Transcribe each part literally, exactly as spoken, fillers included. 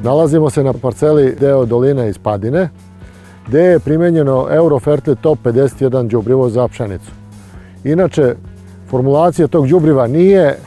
Nalazimo se na parceli deo doline iz Padine, gdje je primenjeno Eurofertil Top pedeset jedan đubrivo za pšenicu. Inače, formulacija tog đubriva nije e,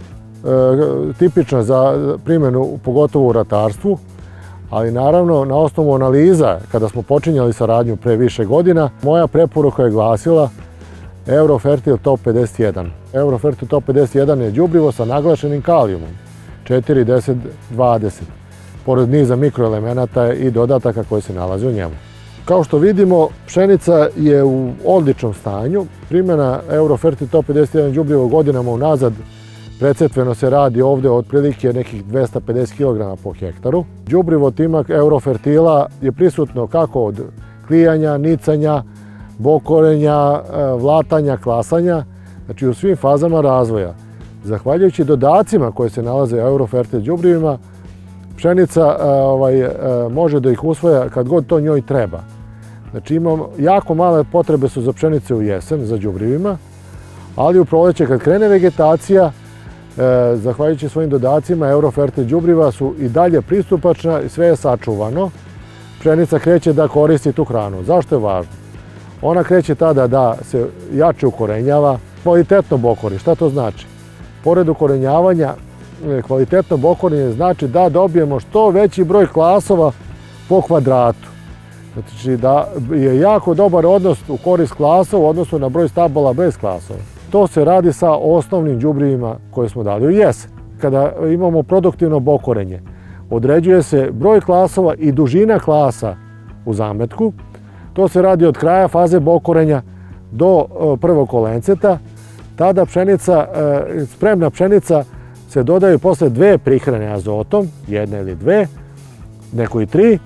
tipična za primjenu, pogotovo u ratarstvu, ali naravno na osnovu analiza, kada smo počinjali saradnju pre više godina, moja preporuka je glasila Eurofertil Top pedeset jedan. Eurofertil Top pedeset jedan je đubrivo sa naglašenim kalijumom, četiri, deset, dvadeset, pored niza mikroelemenata i dodataka koji se nalaze u njemu. Kao što vidimo, pšenica je u odličnom stanju. Primjena Eurofertil Top pedeset jedan đubrivo godinama unazad precetveno se radi ovdje otprilike nekih dvesta pedeset kilograma po hektaru. Đubrivo tima Eurofertila je prisutno kako od klijanja, nicanja, bokorenja, vlatanja, klasanja, znači u svim fazama razvoja. Zahvaljujući dodacima koje se nalaze u Eurofertil đubrivima, pšenica ovaj, može da ih usvaja kad god to njoj treba. Znači imamo jako male potrebe su za pšenice u jesen, za đubrivima, ali u proleće kad krene vegetacija, e, zahvaljujući svojim dodacima, Eurofertil đubriva su i dalje pristupačna i sve je sačuvano. Pšenica kreće da koristi tu hranu. Zašto je važno? Ona kreće tada da se jače ukorenjava, kvalitetno bokori. Šta to znači? Pored ukorenjavanja, kvalitetno bokorenje znači da dobijemo što veći broj klasova po kvadratu. Znači da je jako dobar odnos u korist klasova u odnosu na broj stabala bez klasova. To se radi sa osnovnim đubrivima koje smo dali u jesen. Kada imamo produktivno bokorenje, određuje se broj klasova i dužina klasa u zametku. To se radi od kraja faze bokorenja do prvog kolenceta. Tada pšenica, spremna pšenica se dodaju posle dve prihrane azotom, jedna ili dve, neko i tri,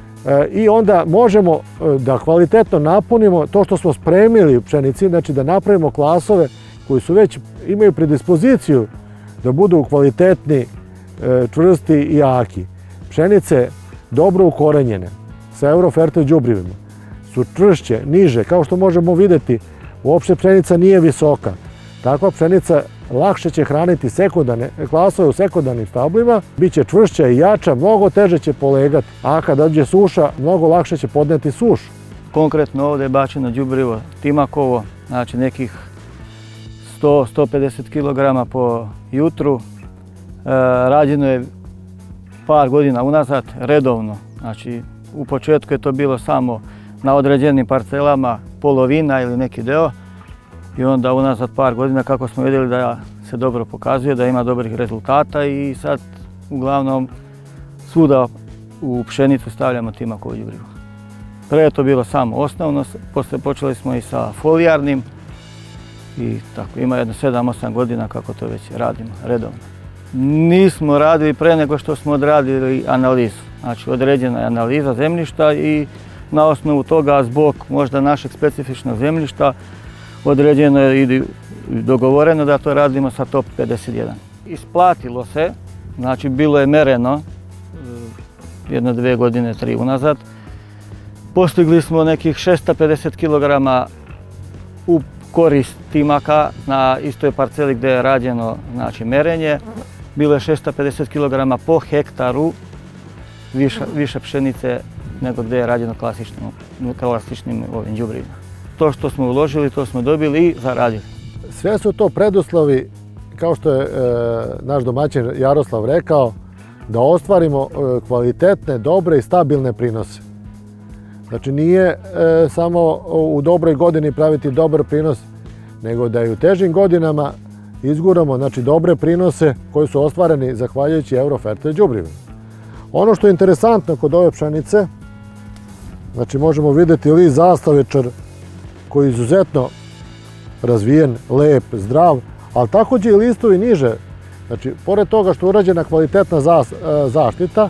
i onda možemo da kvalitetno napunimo to što smo spremili u pšenici, znači da napravimo klasove koji su već imaju predispoziciju da budu kvalitetni, čvrsti i jaki. Pšenice dobro ukorenjene sa Eurofertil đubrivima su čvršće, niže, kao što možemo vidjeti, uopšte pšenica nije visoka. Takva pšenica lakše će hraniti sekundarne klasove u sekundarnim stablima, bit će čvršća i jača, mnogo teže će polegati, a kad dođe suša, mnogo lakše će podneti sušu. Konkretno ovdje je bačeno đubrivo Timakovo, znači nekih sto do sto pedeset kilograma po jutru. E, rađeno je par godina unazad redovno, znači u početku je to bilo samo na određenim parcelama, polovina ili neki deo. I onda unazad par godina kako smo vidjeli da se dobro pokazuje, da ima dobrih rezultata i sad uglavnom svuda u pšenicu stavljamo Timakovo đubrivo. Pre je to bilo samo osnovno, posle počeli smo i sa folijarnim i tako ima jedno sedam osam godina kako to već radimo redovno. Nismo radili pre nego što smo odradili analizu, znači određena je analiza zemljišta i na osnovu toga zbog možda našeg specifičnog zemljišta određeno je i dogovoreno da to radimo sa Top pedeset jedan. Isplatilo se, znači bilo je mereno jedno, dve godine, tri unazad. Postigli smo nekih šesto pedeset kilograma u korist Timaka na istoj parceli gdje je rađeno znači, merenje. Bilo je šesto pedeset kilograma po hektaru više, više pšenice nego gdje je rađeno klasičnim, klasičnim ovim đubrivima. To što smo uložili, to smo dobili i zaradili. Sve su to preduslovi, kao što je e, naš domaćin Jaroslav rekao, da ostvarimo e, kvalitetne, dobre i stabilne prinose. Znači nije e, samo u dobroj godini praviti dobar prinos, nego da i u težim godinama izguramo znači, dobre prinose koji su ostvareni zahvaljujući Eurofertil đubrivima. Ono što je interesantno kod ove pšenice, znači možemo vidjeti list zastavečar koji je izuzetno razvijen, lep, zdrav, ali također i listovi niže. Znači, pored toga što je urađena kvalitetna zaštita,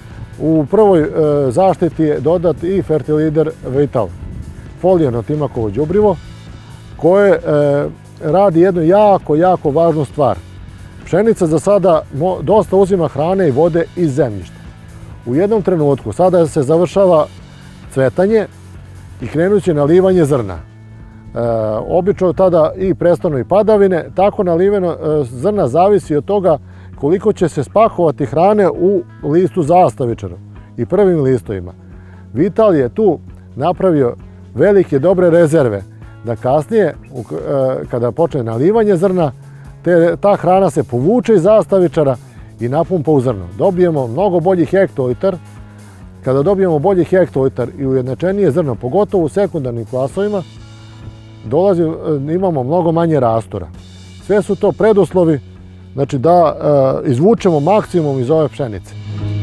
u prvoj zaštiti je dodat i Fertilider Vital, folijano Timakovo đubrivo, koje radi jednu jako, jako važnu stvar. Pšenica za sada dosta uzima hrane i vode iz zemljišta. U jednom trenutku, sada se završava cvetanje i krenut će nalivanje zrna. E, obično tada i prestanu i padavine, tako naliveno e, zrna zavisi od toga koliko će se spakovati hrane u listu zastavičara i prvim listovima. Vital je tu napravio velike dobre rezerve, da kasnije, kada počne nalivanje zrna, te, ta hrana se povuče iz zastavičara i napumpa u zrno. Dobijemo mnogo bolji hektolitar. Kada dobijemo bolji hektolitar i ujednačenije zrno, pogotovo u sekundarnim klasovima, dolazi, imamo mnogo manje rastora. Sve su to preduslovi, znači da e, izvučemo maksimum iz ove pšenice.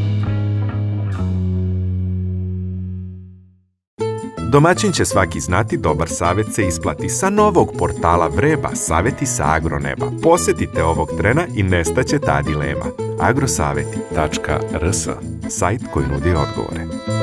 Domaćin će svaki znati, dobar savjet se isplati. Sa novog portala Vreba, savjeti sa agroneba. Posjetite ovog trena i nestaće ta dilema. agrosaveti tačka rs, sajt koji nudi odgovore.